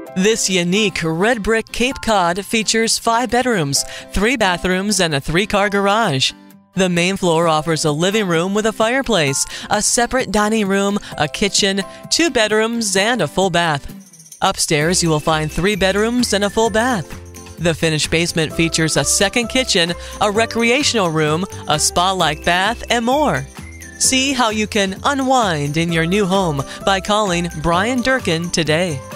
This unique Red Brick Cape Cod features 5 bedrooms, 3 bathrooms, and a 3-car garage. The main floor offers a living room with a fireplace, a separate dining room, a kitchen, 2 bedrooms, and a full bath. Upstairs, you will find 3 bedrooms and a full bath. The finished basement features a second kitchen, a recreational room, a spa-like bath, and more. See how you can unwind in your new home by calling Brian Durkin today.